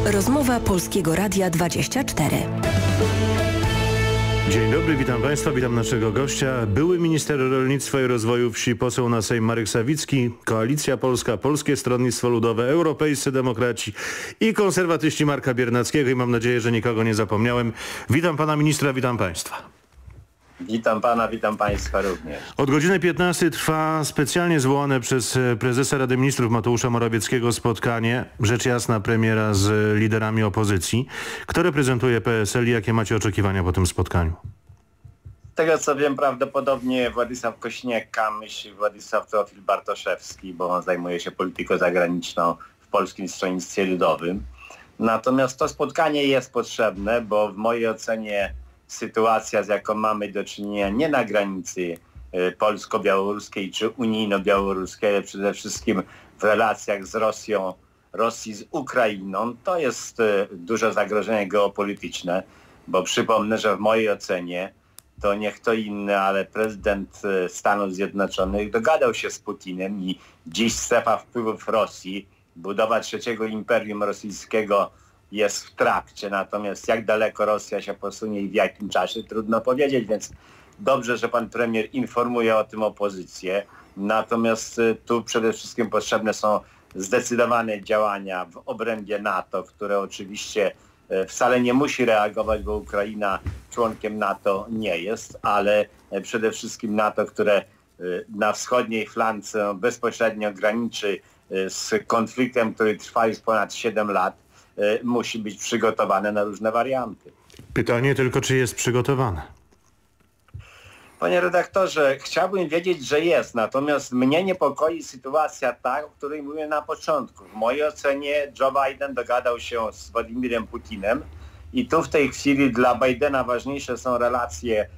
Rozmowa Polskiego Radia 24. Dzień dobry, witam Państwa, witam naszego gościa. Były minister rolnictwa i rozwoju wsi, poseł na Sejm Marek Sawicki, Koalicja Polska, Polskie Stronnictwo Ludowe, Europejscy Demokraci i konserwatyści Marka Biernackiego i mam nadzieję, że nikogo nie zapomniałem. Witam pana ministra, witam Państwa. Witam pana, witam państwa również. Od godziny 15 trwa specjalnie zwołane przez prezesa Rady Ministrów Mateusza Morawieckiego spotkanie, rzecz jasna premiera z liderami opozycji. Kto reprezentuje PSL i jakie macie oczekiwania po tym spotkaniu? Z tego co wiem, prawdopodobnie Władysław Kosiniak-Kamysz i Władysław Teofil Bartoszewski, bo on zajmuje się polityką zagraniczną w Polskim Stronnictwie Ludowym. Natomiast to spotkanie jest potrzebne, bo w mojej ocenie sytuacja, z jaką mamy do czynienia nie na granicy polsko-białoruskiej czy unijno-białoruskiej, ale przede wszystkim w relacjach z Rosji z Ukrainą, to jest duże zagrożenie geopolityczne, bo przypomnę, że w mojej ocenie to nie kto inny, ale prezydent Stanów Zjednoczonych dogadał się z Putinem i dziś strefa wpływów Rosji, budowa trzeciego imperium rosyjskiego jest w trakcie, natomiast jak daleko Rosja się posunie i w jakim czasie, trudno powiedzieć, więc dobrze, że pan premier informuje o tym opozycję. Natomiast tu przede wszystkim potrzebne są zdecydowane działania w obrębie NATO, które oczywiście wcale nie musi reagować, bo Ukraina członkiem NATO nie jest, ale przede wszystkim NATO, które na wschodniej flance bezpośrednio graniczy z konfliktem, który trwa już ponad 7 lat, musi być przygotowane na różne warianty. Pytanie tylko, czy jest przygotowane? Panie redaktorze, chciałbym wiedzieć, że jest, natomiast mnie niepokoi sytuacja ta, o której mówiłem na początku. W mojej ocenie Joe Biden dogadał się z Władimirem Putinem i tu w tej chwili dla Bidena ważniejsze są relacje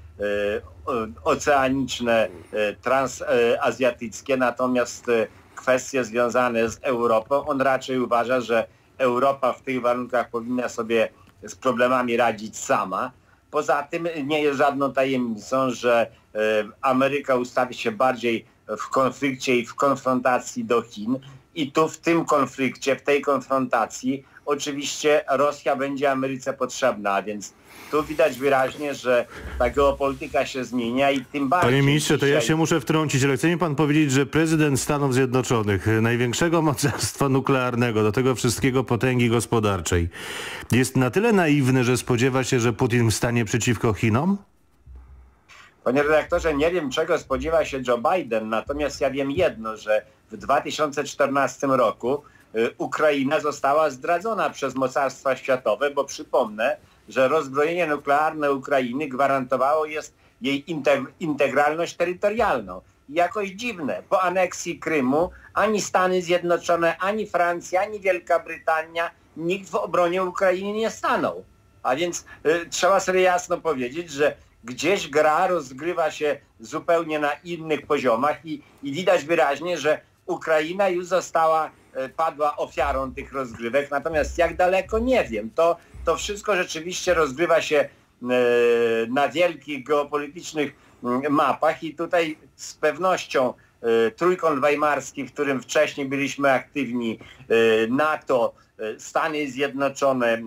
oceaniczne, transazjatyckie, natomiast kwestie związane z Europą, on raczej uważa, że Europa w tych warunkach powinna sobie z problemami radzić sama. Poza tym nie jest żadną tajemnicą, że Ameryka ustawi się bardziej w konflikcie i w konfrontacji do Chin. I tu w tym konflikcie, w tej konfrontacji oczywiście Rosja będzie Ameryce potrzebna, a więc tu widać wyraźnie, że ta geopolityka się zmienia i tym bardziej... Panie ministrze, to ja się muszę wtrącić, ale chce mi pan powiedzieć, że prezydent Stanów Zjednoczonych, największego mocarstwa nuklearnego, do tego wszystkiego potęgi gospodarczej, jest na tyle naiwny, że spodziewa się, że Putin stanie przeciwko Chinom? Panie redaktorze, nie wiem czego spodziewa się Joe Biden, natomiast ja wiem jedno, że w 2014 roku Ukraina została zdradzona przez mocarstwa światowe, bo przypomnę, że rozbrojenie nuklearne Ukrainy gwarantowało jest jej integralność terytorialną. I jakoś dziwne, po aneksji Krymu ani Stany Zjednoczone, ani Francja, ani Wielka Brytania, nikt w obronie Ukrainy nie stanął. A więc trzeba sobie jasno powiedzieć, że gdzieś gra rozgrywa się zupełnie na innych poziomach i widać wyraźnie, że Ukraina już padła ofiarą tych rozgrywek, natomiast jak daleko nie wiem. To wszystko rzeczywiście rozgrywa się na wielkich geopolitycznych mapach i tutaj z pewnością Trójkąt Weimarski, w którym wcześniej byliśmy aktywni, NATO, Stany Zjednoczone,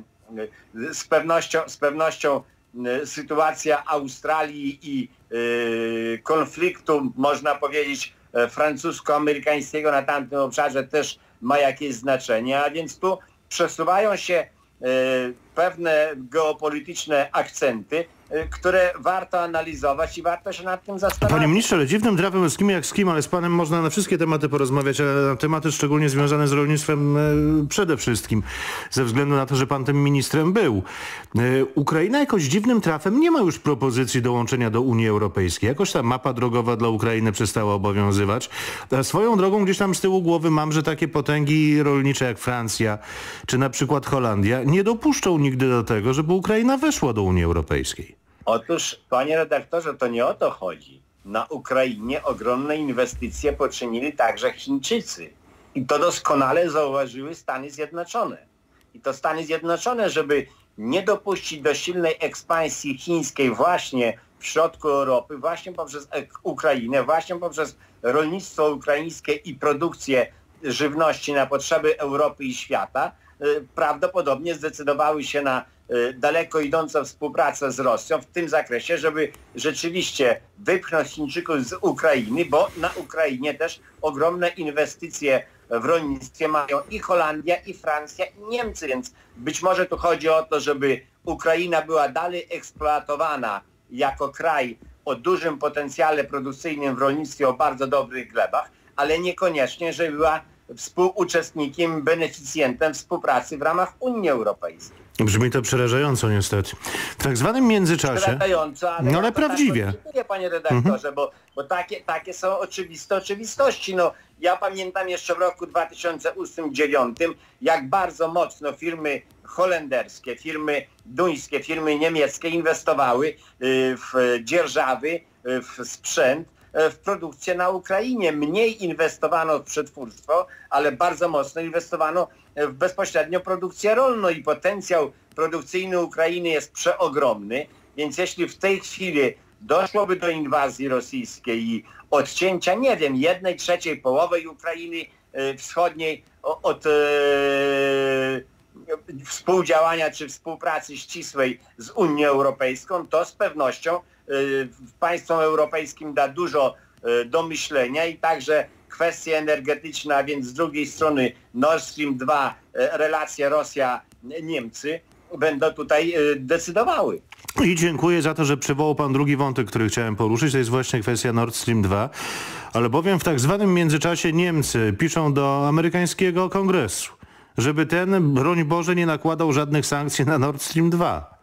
z pewnością sytuacja Australii i konfliktu, można powiedzieć, francusko-amerykańskiego na tamtym obszarze też ma jakieś znaczenie, a więc tu przesuwają się pewne geopolityczne akcenty, które warto analizować i warto się nad tym zastanowić. Panie ministrze, ale dziwnym trafem z kim jak z kim, ale z panem można na wszystkie tematy porozmawiać, ale na tematy szczególnie związane z rolnictwem przede wszystkim, ze względu na to, że pan tym ministrem był. Ukraina jakoś dziwnym trafem nie ma już propozycji dołączenia do Unii Europejskiej. Jakoś ta mapa drogowa dla Ukrainy przestała obowiązywać. A swoją drogą gdzieś tam z tyłu głowy mam, że takie potęgi rolnicze jak Francja, czy na przykład Holandia nie dopuszczą nigdy do tego, żeby Ukraina weszła do Unii Europejskiej. Otóż, panie redaktorze, to nie o to chodzi. Na Ukrainie ogromne inwestycje poczynili także Chińczycy. I to doskonale zauważyły Stany Zjednoczone. I to Stany Zjednoczone, żeby nie dopuścić do silnej ekspansji chińskiej właśnie w środku Europy, właśnie poprzez Ukrainę, właśnie poprzez rolnictwo ukraińskie i produkcję żywności na potrzeby Europy i świata, prawdopodobnie zdecydowały się na daleko idącą współpracę z Rosją w tym zakresie, żeby rzeczywiście wypchnąć Chińczyków z Ukrainy, bo na Ukrainie też ogromne inwestycje w rolnictwie mają i Holandia, i Francja, i Niemcy, więc być może tu chodzi o to, żeby Ukraina była dalej eksploatowana jako kraj o dużym potencjale produkcyjnym w rolnictwie, o bardzo dobrych glebach, ale niekoniecznie, żeby była współuczestnikiem, beneficjentem współpracy w ramach Unii Europejskiej. Brzmi to przerażająco niestety. W tak zwanym międzyczasie... Przerażająco, ale, no, ale prawdziwie. Tak odczytuję, panie redaktorze, bo takie są oczywiste oczywistości. No, ja pamiętam jeszcze w roku 2008-2009, jak bardzo mocno firmy holenderskie, firmy duńskie, firmy niemieckie inwestowały w dzierżawy, w sprzęt, w produkcję na Ukrainie. Mniej inwestowano w przetwórstwo, ale bardzo mocno inwestowano w bezpośrednio produkcję rolną i potencjał produkcyjny Ukrainy jest przeogromny, więc jeśli w tej chwili doszłoby do inwazji rosyjskiej i odcięcia, nie wiem, 1/3 połowy Ukrainy wschodniej od współdziałania czy współpracy ścisłej z Unią Europejską, to z pewnością państwom europejskim da dużo do myślenia i także kwestia energetyczna, a więc z drugiej strony Nord Stream 2, relacje Rosja-Niemcy będą tutaj decydowały. I dziękuję za to, że przywołał pan drugi wątek, który chciałem poruszyć, to jest właśnie kwestia Nord Stream 2, ale bowiem w tak zwanym międzyczasie Niemcy piszą do amerykańskiego kongresu, żeby ten, broń Boże, nie nakładał żadnych sankcji na Nord Stream 2.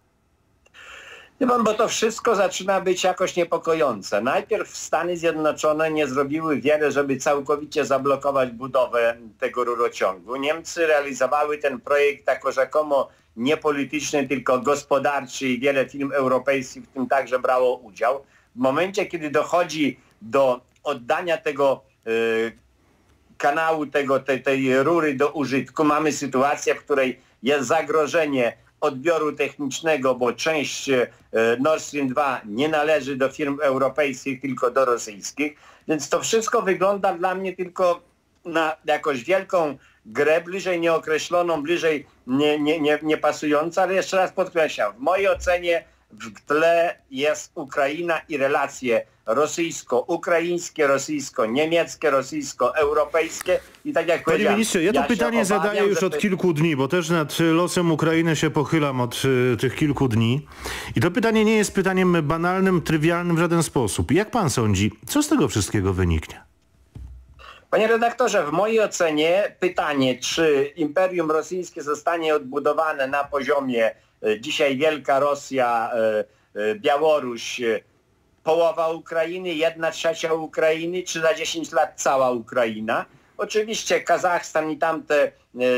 Bo to wszystko zaczyna być jakoś niepokojące. Najpierw Stany Zjednoczone nie zrobiły wiele, żeby całkowicie zablokować budowę tego rurociągu. Niemcy realizowały ten projekt jako rzekomo nie polityczny, tylko gospodarczy i wiele firm europejskich w tym także brało udział. W momencie, kiedy dochodzi do oddania tego kanału, tej rury do użytku, mamy sytuację, w której jest zagrożenie odbioru technicznego, bo część Nord Stream 2 nie należy do firm europejskich, tylko do rosyjskich. Więc to wszystko wygląda dla mnie tylko na jakąś wielką grę, bliżej nieokreśloną, bliżej nie pasującą, ale jeszcze raz podkreślam, w mojej ocenie w tle jest Ukraina i relacje rosyjsko-ukraińskie, rosyjsko-niemieckie, rosyjsko-europejskie i tak jak powiedziałem... Panie ministrze, ja to pytanie zadaję już od kilku dni, bo też nad losem Ukrainy się pochylam od tych kilku dni. I to pytanie nie jest pytaniem banalnym, trywialnym w żaden sposób. Jak pan sądzi, co z tego wszystkiego wyniknie? Panie redaktorze, w mojej ocenie pytanie, czy Imperium Rosyjskie zostanie odbudowane na poziomie dzisiaj Wielka Rosja, Białoruś, połowa Ukrainy, 1/3 Ukrainy, czy za 10 lat cała Ukraina. Oczywiście Kazachstan i tamte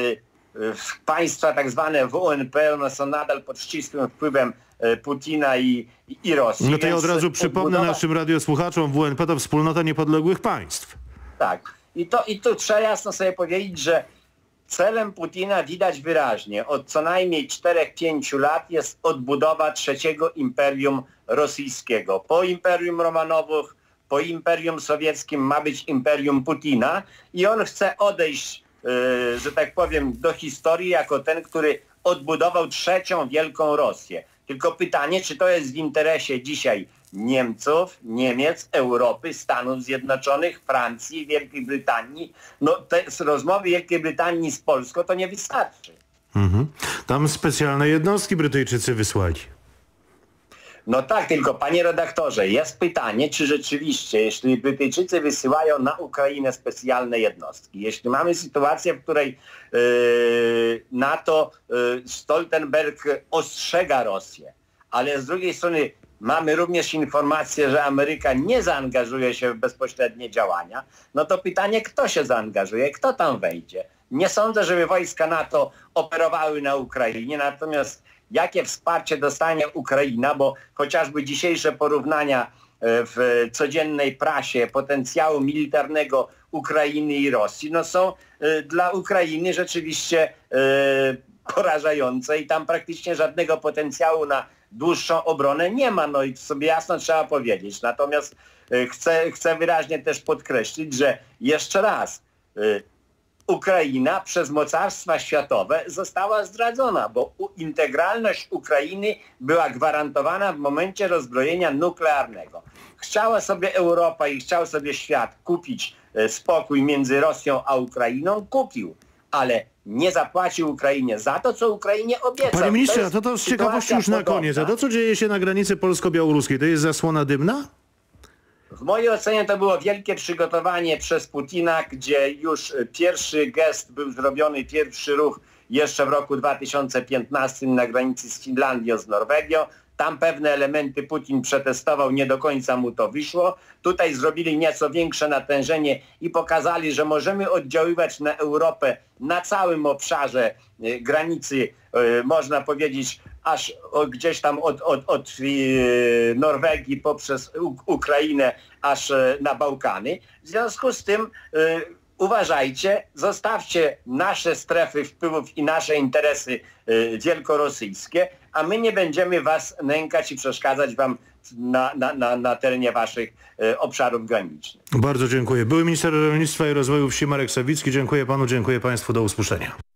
państwa tak zwane WNP, one są nadal pod ścisłym wpływem Putina i Rosji. No to ja od razu przypomnę naszym radiosłuchaczom, WNP to Wspólnota Niepodległych Państw. Tak. I tu trzeba jasno sobie powiedzieć, że celem Putina widać wyraźnie, od co najmniej 4-5 lat jest odbudowa trzeciego imperium rosyjskiego. Po Imperium Romanowych, po Imperium Sowieckim ma być Imperium Putina i on chce odejść, że tak powiem, do historii jako ten, który odbudował trzecią wielką Rosję. Tylko pytanie, czy to jest w interesie dzisiaj Niemców, Niemiec, Europy, Stanów Zjednoczonych, Francji, Wielkiej Brytanii. No te rozmowy Wielkiej Brytanii z Polską to nie wystarczy. Tam specjalne jednostki Brytyjczycy wysłali. No tak, tylko panie redaktorze, jest pytanie, czy rzeczywiście, jeśli Brytyjczycy wysyłają na Ukrainę specjalne jednostki, jeśli mamy sytuację, w której NATO, Stoltenberg ostrzega Rosję, ale z drugiej strony mamy również informację, że Ameryka nie zaangażuje się w bezpośrednie działania, no to pytanie, kto się zaangażuje, kto tam wejdzie. Nie sądzę, żeby wojska NATO operowały na Ukrainie, natomiast jakie wsparcie dostanie Ukraina, bo chociażby dzisiejsze porównania w codziennej prasie potencjału militarnego Ukrainy i Rosji, no są dla Ukrainy rzeczywiście porażające i tam praktycznie żadnego potencjału na dłuższą obronę nie ma, no i sobie jasno trzeba powiedzieć. Natomiast chcę wyraźnie też podkreślić, że jeszcze raz, Ukraina przez mocarstwa światowe została zdradzona, bo integralność Ukrainy była gwarantowana w momencie rozbrojenia nuklearnego. Chciała sobie Europa i chciał sobie świat kupić spokój między Rosją a Ukrainą, kupił, ale nie zapłacił Ukrainie za to, co Ukrainie obiecał. Panie ministrze, a to z ciekawości już na koniec. A to, co dzieje się na granicy polsko-białoruskiej, to jest zasłona dymna? W mojej ocenie to było wielkie przygotowanie przez Putina, gdzie już pierwszy gest był zrobiony, pierwszy ruch jeszcze w roku 2015 na granicy z Finlandią, z Norwegią. Tam pewne elementy Putin przetestował, nie do końca mu to wyszło. Tutaj zrobili nieco większe natężenie i pokazali, że możemy oddziaływać na Europę na całym obszarze granicy, można powiedzieć, aż gdzieś tam od Norwegii poprzez Ukrainę aż na Bałkany. W związku z tym uważajcie, zostawcie nasze strefy wpływów i nasze interesy wielkorosyjskie, a my nie będziemy was nękać i przeszkadzać wam na terenie waszych obszarów granicznych. Bardzo dziękuję. Były minister rolnictwa i rozwoju wsi Marek Sawicki. Dziękuję panu, dziękuję państwu. Do usłyszenia.